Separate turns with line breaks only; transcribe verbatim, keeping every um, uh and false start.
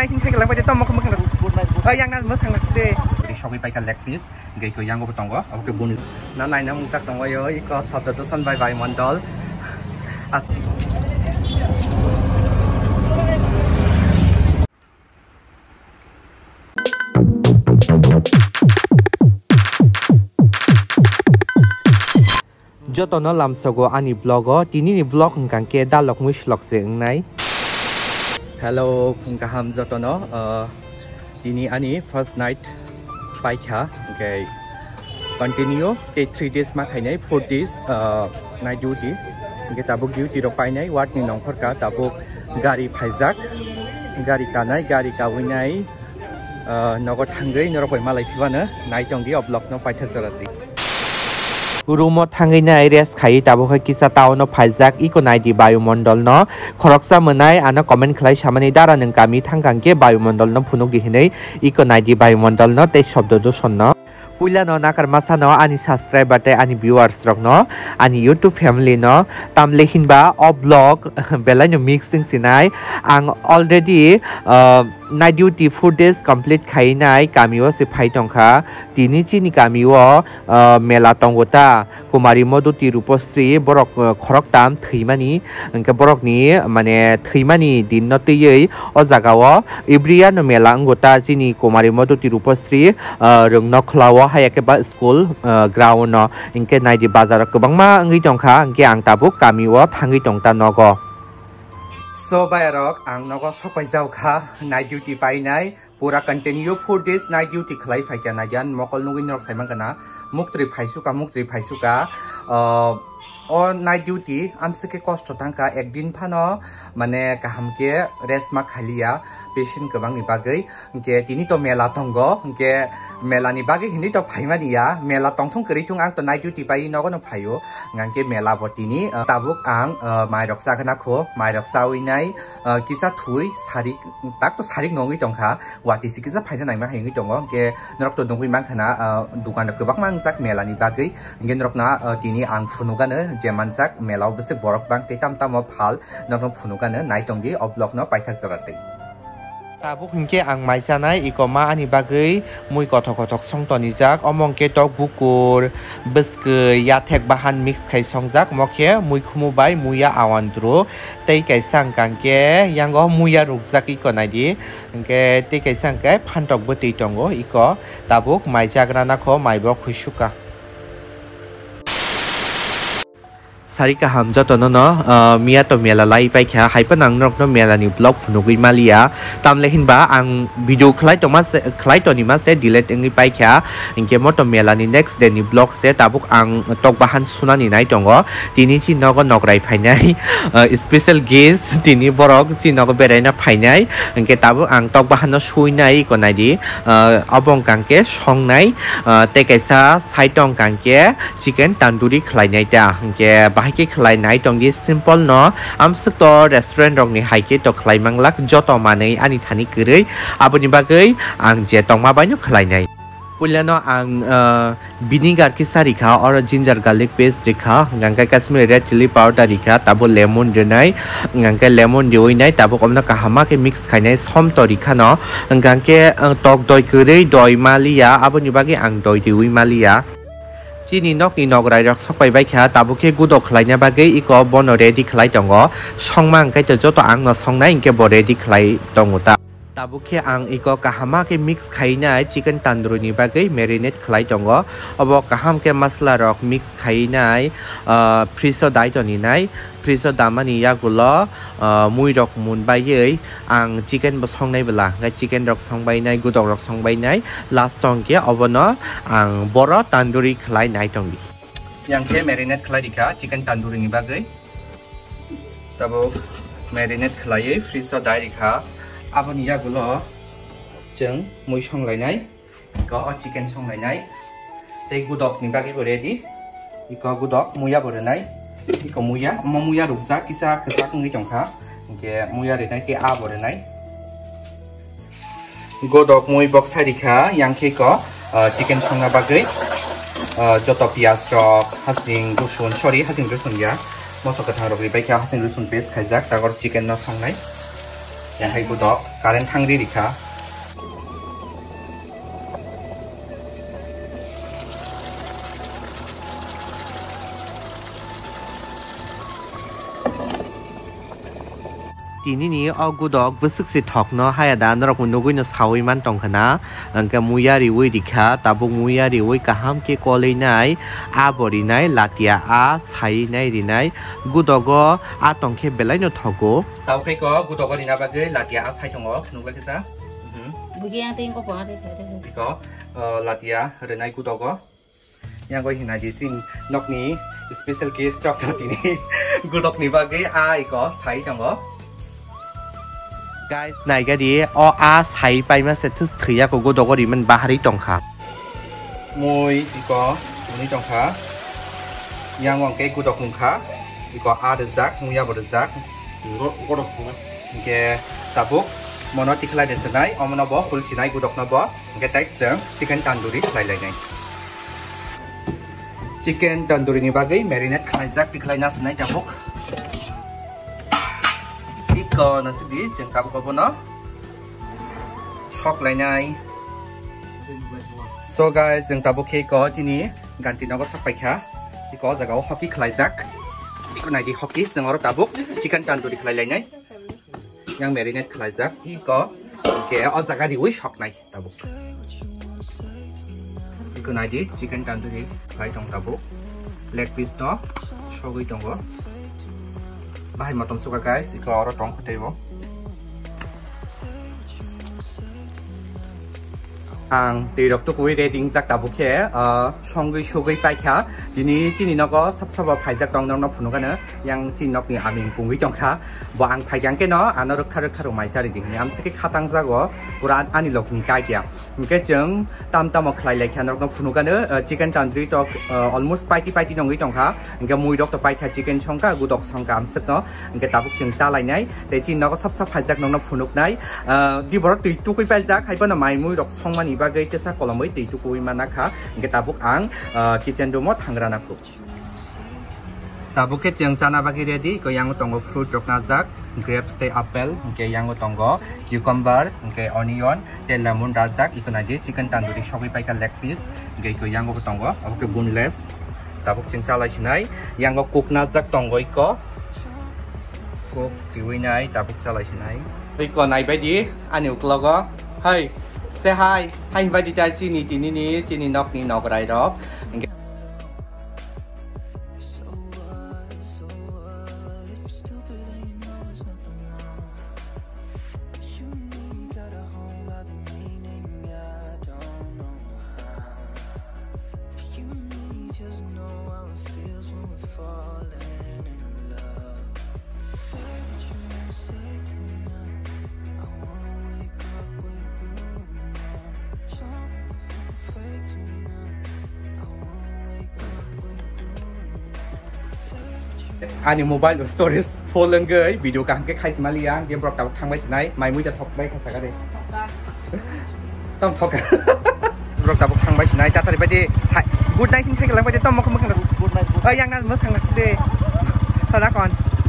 ได้ทิ้งใครกันแล้วไปจะต้องมาคุมกันเอ้ยยังนั่นมือทางนักเตะดิชอบไปกันเล็กนิสเกย์ก็ยังก็ไม่ต้องก็เอาไปบุญนั่นไหนนะมึงจักต้องว่าเยอะอีกก็สอบตัวสันใบใบมันดอลจตอนนั้นลำสกออันนี้บล็อกก็ทีนี้นี่บล็อกกันเกด้าล็อกมิชล็อกเสียงไหนฮัลโหลคุณกะฮัมจตอนนั้นเอ่อทีนี้อันนี้ first night ไปค่ะโอเค continue take three days มาใครไหน four days เอ่อ night duty โอเคตาบุก duty เราไปไหนวัดนี่น้องพักกาตาบุกการีไฟจักการีการไหนการีกาวินัยเอ่อนกทางเกยนเราไปมาเลยที่วันนะนายจงดีออกบล็อกน้องไปทัศน์ติรูมทางไงในเรสไข่ตาบุคกิสตาวนพายจักอีกคนไหนดีบายมอนดอลเนาะขรักษาเมื่อไหร่อันนั้นคอมเมนต์ใครชามันในดาราหนึ่งการมีทางการเก็บบายมอนดอลเนาะพูนุกินในอีกคนไหนดีบายมอนดอลเนาะแต่ชอบดูดูชนเนาะปุยละเนาะนักการมาสเนาะอันนี้ subscriber แต่อันนี้ viewers รักเนาะอันนี้ YouTube family เนาะตามเลขินบ้าออฟบล็อกเบลล์เนี่ย mixing สินายอัง already เอ่อ night duty four days complete ใครนายกามิวสิไพตองค่ะทีนี้จีนี่กามิวเอ่อเมลาตองกุตากุมารีโมดุติรูปสตรีบล็อกขรักตามถีมานี้อันกับบล็อกนี้มันเนี่ยถีมานี้ดินนอตีเยยอจากาวะอิบริยานเมลากุตาจีนี่กุมารีโมดุติรูปสตรีเอ่อเรื่องนกลาวะให้แกบ้านสคูลเอ่อกราวน์เนาะอินเกนในดีบาซาร์ก็บางมาอังกฤษจงค่ะอังกฤษอังตาบุกกามิวะทางกฤษจงตานก็โซบายรอกอังนกสไปเจ้าค่ะในดิวตี้ไปไหนปูรักกันเทนิวฟูดดิสในดิวตี้คล้ายไฟกันนะยันมอกลนุกินรอกใส่มันกันนะมุกตรีไฟสุกามุกตรีไฟสุกาเอ่อโอ้ในดิวตี้อันสเกคอสต์ตั้งค่ะเอกดินพานะมันเนี่ยกะฮัมเกะเรสมาขลียาpatient ke bang ni bagai ke tini to mela tonggo ke mela ni bagai hindi to phaima dia mela tongthong kri chung ang to night duty pai no no phayo ngang ke mela botini tabuk ang mai roksa khana kho mai roksa winai kisa thui sarik tak to sarik nongi tongkha wati sikisa phaina nai ma hengi tongo ke norok to dongui mang khana dukan ke bak mang jak mela ni bagai ngen norok na tini ang phunuga ne jeman jak mela obse borok bang te tam tam phal norok phunuga ne night tongi oblok no paithak jarateตาบุกเกอังไม้ชาไนอีกมาอันนี้บางทีมวยกอทกอทกส่งตอนนี้จักอมองเกตอกบุกูร์บิสเกยยาแทกบาฮันมิกซ์ไข่ส่งจักมอเคมวยขมูใบมวยยาอาวันดรูเตยไก่สังกันเกยังก็มวยยารุกจักอีกคนไหนดีเกเตยไก่สังเกพันตอกบุตรีตงโกอีกตาบุกไม้จากนั้นก็ไม้บอกคุชุกะสาริกาหำจตอนนั้นเนาะเมียตัวเมียละไล่ไปแค่ให้ปนังนกน้ำเมียละนิวบล็อกนุกิมาเลียตามเลยเห็นบ้าอังวิดีโอคล้ายตัวมาคล้ายตัวนี้มาเสร็จดีเลตเองไปแค่อิงเกมตัวเมียละนี่ next day นี่บล็อกเสร็จตาบุกอังตกบ้านสุนันนี่ไหนตรงก็ทีนี้จีนก็นกไรภายใน special guest ทีนี้บอกจีนก็เบรย์นะภายในอิงเกตาบุกอังตกบ้านน่ะช่วยไหนก็ไหนดีเอาบงกังเกช่องไหนเตะไก่ซาใช้ตรงกังเกชิคเก้นตันดูดิคล้ายไหนจ้าอิงเกบให้คลายไหนตรงนี้ simple เนาะอัมสกตัวรีสอร์ทตรงนี้ให้เกี่ยวคลายมังลักจอต่อมาในอันนี้ทันนี้คือเลยอาบุญบากเลยอังเจตองมาบ้านยุคลายไหนปุยละเนาะอังบินิการคิสาริคาออร์จินจาร์กาลิกเพสริคางังกัคัสมิเรดชิลลี่พาวเดอร์ริคาตาบุเลมอนเดนัยงังกัเลมอนเดียวนัยตาบุกอมนักกะฮามาเกมิกซ์ขายในซ้อมตัวริคาเนาะงังเกตอกดอยคือเลยดอยมาลียาอาบุญบากีอังดอยดิวิมาลียาจีนี่นกนี่นกไรรักสักไปใบแค่ตาบุกกูดอกใครเนี่ยบางทีอีกบอนเรดี้ใครจังก็ช่องมั่งใครจะจดตัวอังเนาะช่องไหนอีกบอเรดี้ใครจังก็ตาตาบุกอังอีกกะฮามาเกมิกซ์ใครเนี่ยชิคเก้นตันดูนี่บางทีเมริเนตใครจังก็เอาบอกกะฮามเกมัสลาร็อกมิกซ์ใครเนี่ยเอ่อพริโซไดตัวนี้เนี่ยพริโซดามันนี่ยากุลาเอ่อมุยดอกมุนใบเย่อังชิคเก้นบะช่องในเวลาไงชิคเก้นดอกช่องใบในกูดอกดอกช่องใบในลาสตองเกเอาบเนาะอังบอร์ตันดูรีใครในตรงนี้yang ke marinate khlai dikha chicken tandoori ni bagai tabo marinate khlai freeze dai dikha aboni ya gulo jeng mui song lai nai ko chicken song lai nai tei gudok ni bagai bo ready iko gudok muya bo nai iko muya mo muya rukja kisa kesa ngi jongkha ke muya re nai ke a bo nai gudok mui box sai dikha yang ke ko chicken song na bagai joto pias rok hasing rusun sorry hasing rusun ya mosok kathang rok ribai kya hasing rusun paste khaijak tagor chicken no songnai yang hai budok karen thangri dikhaทีนี้เอากูดอกบุษสิทอกเนาะให้อาดานเราคนนู้นเนาะสาวมันตรงขนาดอันก็มุยาริวิดิค่ะแต่บุมุยาริวิก็ห้ามเกี่ยวกับเลยไหนอาบริไหนลาติอาอาใช้ไหนดีไหนกูดอกก็อาต้องแค่เบลัยเนาะทอกแต่ใครก็กูดอกก็ดีนะบ้างเลยลาติอาใช้ตรงอ๋อขนมอะไรกันซะ
บุกี้ยังตีนก็พอได้เลย
นี่ก็ลาติอาเรื่องไหนกูดอกก็ยังก็เห็นอะไรสิ่งนกนี้ special case จากที่นี่กูดอกนี้บ้างเลยอาอีก็ใช้ตรงอ๋อguys ไหนก็ดีอ๋ออาใช้ไปมาเสร็จทุกทีอะกูก็ดูก็ดีมันบาฮาริตรงค่ะมวยอีกก็ตรงนี้ตรงค่ะยังวางเกกูดอกคุ้งค่ะอีกก็อาเดซักมุยาบดซักก็ก็ดอกคุ้งโอเคแต่บุกมโนติคลายเดนส์ไนอมโนบอคุลชินายกูดอกนบอโอเคแต่เสริมชิคเก้นตันดูริคลายเลยไงชิคเก้นตันดูรินี่บางทีแมริเนตคลายซักติคลายน่าสนใจแต่บุกอีกก็นั่นสิดีจังกับกับเนาะช็อกเลยไง so guys จังกับโอเคก็ทีนี้การที่น้องก็สักไปค่ะอีกก็จะเอาฮอกกี้คลายซักอีกคนไหนที่ฮอกกี้จังเอาตับุกชิคกันตันดูดีคลายเลยไงยังเมริเนตคลายซักอีกก็โอเคเอาจากการที่วิช็อกไหนตับุกอีกคนไหนที่ชิคกันตันดูดีคลายตรงตับุกเล็กพิสเนาะช็อกอีตรงก็bahay matong suka guys ikaw aro tong kutay mo ang tirok to kui reading jak tabukhe songui sugui paikha dini chini nogo sapsaba phaijak tong nong no phunugana yang chinok ni aming pungui tongkha bo ang phaijang ke no anor khar khar mai sari ding am sike khatang jago puran ani lokni kaikya mke jeng tam tam khlai lai khanok no phunugana chicken tandoori tok almost paiti paiti nongui tongkha mke mui dok to paikha chicken songka gudok songka am set no mke tabuk jeng chalai nai te chin nogo sapsab phaijak nong no phunuk nai di borok tui tukui paijak haiba na mai mui dok songmani bagai tesa kolomoi tei tukui manakha mke tabuk ang kitchen room o thangra naku tabuk ke jeng chana bagi ready ko yang tongo fruit rok najak grapes te apple ke yang tongo cucumber ke onion te lemon rajak ikona di chicken tandoori shogi paika leg piece ke ko yang tongo ke boneless tabuk jeng chalai sinai yang cook najak tongo iko cook diwinai tabuk chalai sinai iko nai baidi ani uklogo hai say hi hi invite ta chini tini ni chini nok ni nok rai rokอันนี้โมบายหรือสตอรี่โฟล์เลนเกอร์วิดีโอการแก้ไขสมาลียงเดี๋ยวบอกกับทางไปที่ไหนไม่มุ่งจะทอกไปภาษากันเลยต้องทอกกันบอกกับทางไปที่ไหนจะตัดไปที่ถ่ายกูดไนท์ทิ้งใช้กันแล้วไปจะต้องมาคุยกันกูดไนท์เออยังนั้นเมื่อครั้งนั้นสิเดย์ตอนนั้นก่อน